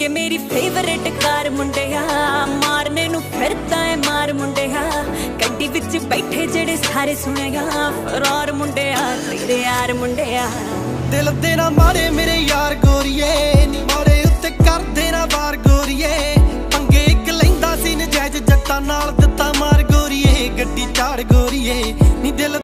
के मेरी favourite car मुंडिया, मारने नू फिरदा है मार मुंडिया। गड्डी विच बैठे जेड़े सारे सुनेगा, फरार मुंडिया तेरे यार मुंडिया। दिल दे ना मारे मेरे यार गोरीए, नी मारे उत्ते कर देना वार गोरीए। पंगे एक लैंदा सी नजायज जट्टां नाल दित्ता मार गोरीए, गड्डी चाड़ गोरीए।